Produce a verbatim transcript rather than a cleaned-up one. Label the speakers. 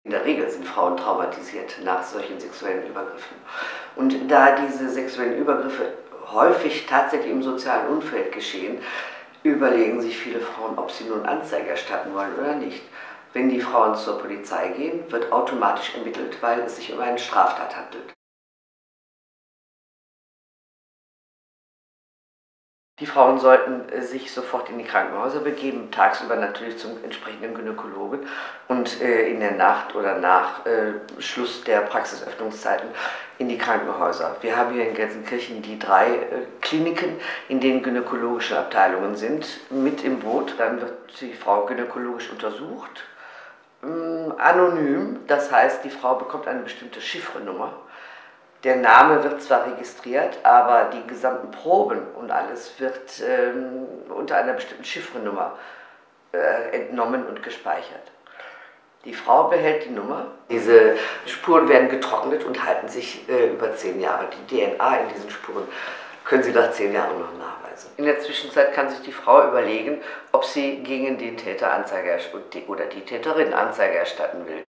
Speaker 1: In der Regel sind Frauen traumatisiert nach solchen sexuellen Übergriffen. Und da diese sexuellen Übergriffe häufig tatsächlich im sozialen Umfeld geschehen, überlegen sich viele Frauen, ob sie nun Anzeige erstatten wollen oder nicht. Wenn die Frauen zur Polizei gehen, wird automatisch ermittelt, weil es sich um eine Straftat handelt. Die Frauen sollten sich sofort in die Krankenhäuser begeben, tagsüber natürlich zum entsprechenden Gynäkologen und äh, in der Nacht oder nach äh, Schluss der Praxisöffnungszeiten in die Krankenhäuser. Wir haben hier in Gelsenkirchen die drei äh, Kliniken, in denen gynäkologische Abteilungen sind, mit im Boot. Dann wird die Frau gynäkologisch untersucht, ähm, anonym, das heißt, die Frau bekommt eine bestimmte Chiffrenummer. Der Name wird zwar registriert, aber die gesamten Proben und alles wird ähm, unter einer bestimmten Chiffrenummer äh, entnommen und gespeichert. Die Frau behält die Nummer. Diese Spuren werden getrocknet und halten sich äh, über zehn Jahre. Die D N A in diesen Spuren können Sie nach zehn Jahren noch nachweisen. In der Zwischenzeit kann sich die Frau überlegen, ob sie gegen den Täter Anzeige oder die Täterin Anzeige erstatten will.